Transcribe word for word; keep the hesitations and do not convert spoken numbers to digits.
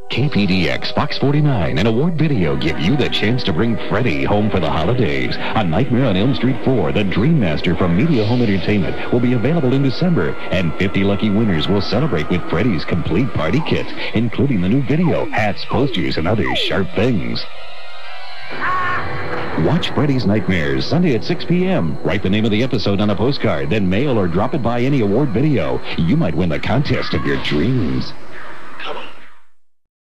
K P D X, Fox forty-nine, and Award Video give you the chance to bring Freddy home for the holidays. A Nightmare on Elm Street four, the Dream Master from Media Home Entertainment, will be available in December, and fifty lucky winners will celebrate with Freddy's complete party kit, including the new video, hats, posters, and other sharp things. Watch Freddy's Nightmares Sunday at six p m Write the name of the episode on a postcard, then mail or drop it by any Award Video. You might win the contest of your dreams.